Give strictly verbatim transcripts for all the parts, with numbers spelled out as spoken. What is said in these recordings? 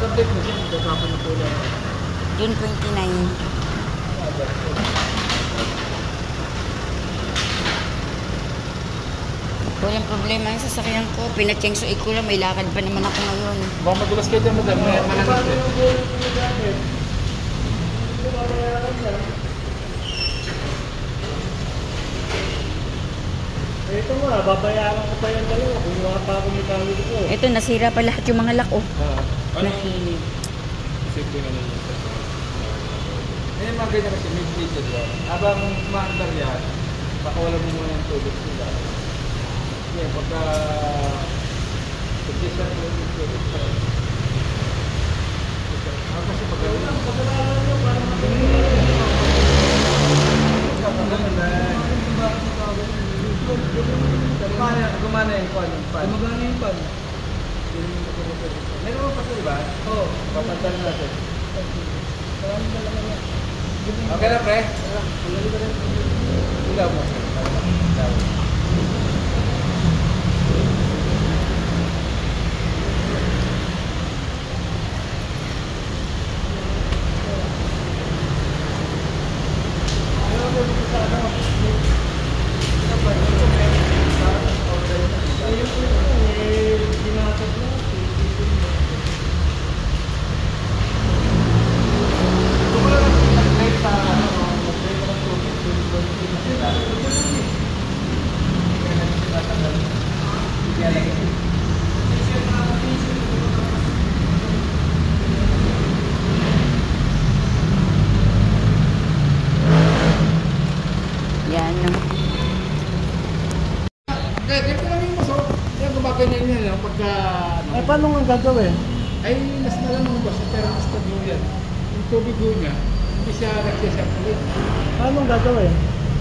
Pag-update mo siya, magkakapon na po lang. June twenty-nine. Walang problema yung sasakyan ko. Pinachengsoy ko lang. May lakad pa naman ako ngayon. Baka madulas kayo dyan mo dyan. May mananap eh. Ito nga, babayaran ko pa yan dalawa. Kumuha pa ako may kami ko. Ito, nasira pa lahat yung mga lock, oh. Ah, anong isipin na ninyo? Eh, mga ganyan kasi may fleeted ba? Habang maandar yan, baka wala mo muna ng tubig sila. Yeah, pagka pagkisa ko yung tubig sa ah, kasi pagka lang, pagkalalan nyo, parang magandang Gumana, gumana yung pan. Gumana yung pan. Meron mo pa ito, diba? Oo. Papantan natin. Okay na, pre? Ilaw mo. Ilaw. Yan, no? Kaya ganito lang yung maso. Kaya gumaganyan yan lang pagka... Ay, paano nga gagawin? Ay, nas na lang mo ba sa thermostat mo yan. Yung tubig mo niya, hindi siya nagsasirculate. Paano gagawin?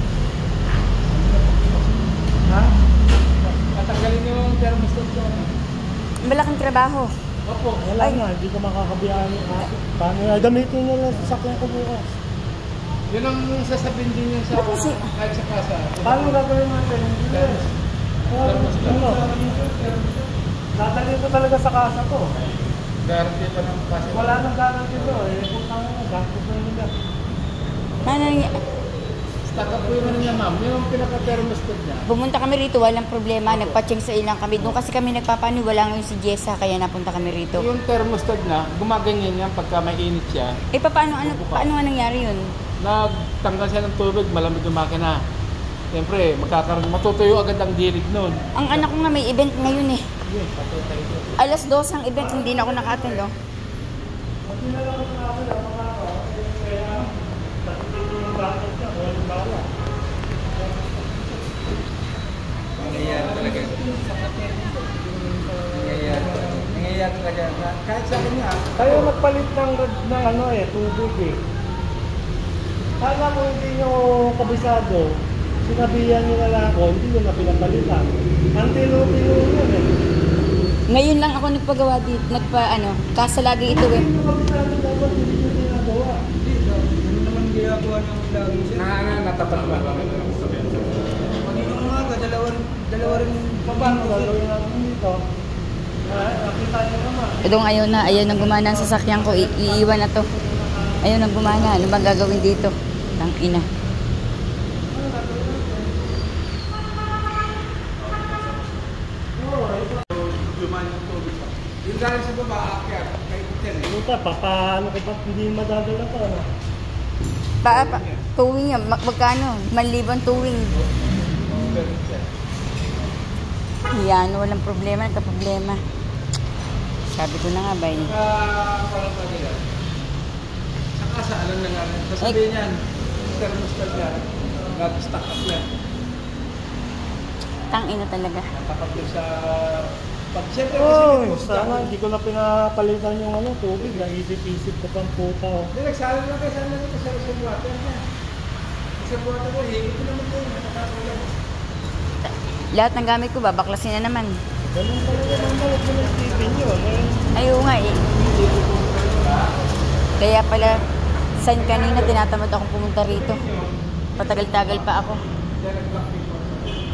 Ha? Tatanggalin yung thermostat ko. Malaking trabaho. Opo. Wala nga, hindi ko makakabiyahan yung aso. Paano nga? Gamitin nyo lang sa sakyan ko bukas. Yun ang sasabihin din niya sa kahit sa kasa. Paano gagawin natin? Thermostat. Dadalhin ko talaga sa kasa ko. Guarantee pa ng kasa. Wala nang guarantee to. Eh, kung tama na, gastos na nila. Ano, Stock up po yung ano niya, ma'am. Yung pinaka-thermostat niya. pumunta kami rito, walang problema. Nagpa-chengsay lang kami. Doon kasi kami nagpapano, wala ngayon si Jessa, kaya napunta kami rito. Yung thermostat niya, gumaganyan niya pagka may init siya. Eh, paano, ano, paano nga nangyari yun? Nagtanggal siya ng tubig, malamig yung makina. Siyempre, magkakaroon, matutuyo agad ang dirig nun. Ang anak ko nga may event ngayon eh. Yun, patutay ko. Alas dos ang event, hindi na ako naka-attend, oh. Pati na lang ako natin, ako nga ako. Kaya, natutulong yung bakit siya, walang bala. Nangyayari talaga. Nangyayari. Nangyayari talaga. Kahit sa akin nga. Kayo nagpalit ng, ng ano eh, tubig eh. Sana kung hindi nyo kabisado, sinabihan nyo na lang ako, hindi nyo na pinapalitan. Ang tilo-tilo yun eh. Ngayon lang ako nagpagawa dito, nagpa, ano, kasa lagi ito eh. Hindi nyo kabisado dapat, hindi nyo ginagawa. Hindi naman ginagawa ng lagi siya. Na, na, natapat ba? Kanina nga ka, dalawa, dalawa rin Paano gagawin natin dito? Ah, nakita nyo naman. Itong ayaw na, ayaw nang gumana ang sasakyan ko, I iiwan na to. Ayaw nang gumana, ano bang gagawin dito? Tang ina. Yung galing sa baba, akyat, kay hotel eh. Puta, papaano ko ba hindi madadala to, ano? Pa, pa, towing yan, mag magkano? Manlibang towing. Yan, walang problema, nagka-problema. Sabi ko na nga ba yun? Ah, parang pa nila. Sa kasa, alam na nga rin. Sasabihin yan, thermostat yan, nag-stock up yan. Tang ina talaga. Natapat yun sa... Pag siyempre kasi Oh, may tubig sana ako. hindi ko na pinapalitan yung ano, tubig. Naisip-isip ko pang puta. Oh. Hindi, nagsala lang kayo sana nito sa reservoir niya. Reservoir ko, higit ko naman yun. Nakakasulat. Lahat ng gamit ko, babaklasin na naman. Ganun talaga ng balik mo ng Steven yun. Eh. Ayaw nga eh. Kaya pala, san kanina tinatamad akong pumunta rito. Patagal-tagal pa ako.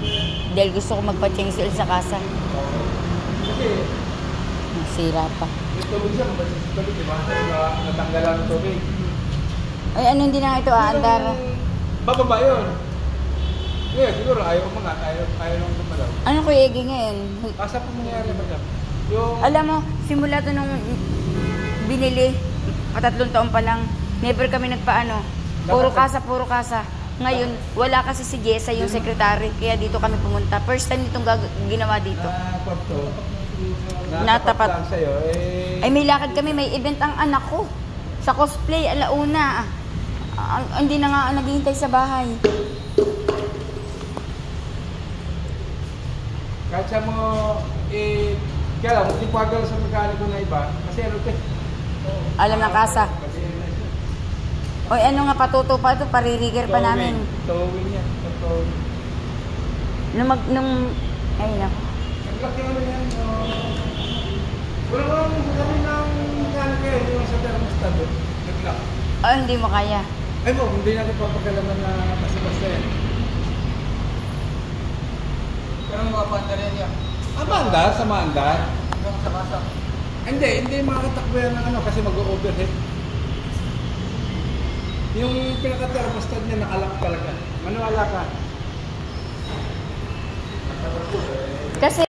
Dahil gusto ko magpa-chainsail sa kasa. Sira pa. Yung tubig siya, mabasis sa tubig, di ba? Na- Natanggalan ng tubig. Ay, ano hindi na nga ito aandar. Yung bababa yun. Yeah, siguro ayaw umangat, ayaw, ayaw nang gumalaw. Ano Kuya Egi ngayon? Asa po mangyari ba dyan? Yung... Alam mo, simula to nung binili, patatlong taon pa lang, never kami nagpaano. Puro kasa, puro kasa. Ngayon, wala kasi si Jessa yung secretary, kaya dito kami pumunta. First time itong gag- ginawa dito. Na kwarto, Natapat. lang sa'yo, eh... Ay, may lakad kami, may event ang anak ko. Sa cosplay, alauna. Ah, ah, hindi na nga naghihintay sa bahay. Kahit siya mo, eh... Kaya lang, hindi paggal sa mekaniko na iba, kasi ano ito? Alam ng kasa. Kasi ano na siya. Oy, ano nga patuto pa ito, paririgger pa namin. Towing yan, towing. Nung mag, nung, ayun na. Naglaki ano yan, uh, wala ko lang sabi ng mekaniko eh, yung sa thermostat eh. Naglaki. Oh, hindi mo kaya. Ay mo, hindi natin papagalaman na basta-basta yan. Pero mapapanda rin yan. Ah, maandar? Sa maandar? Hanggang sa kasa. Hindi, hindi makatakbo yan ng ano kasi mag-overhead. Yung pinaka-thermostat niya nakalak talaga. Maniwala ka. Kasi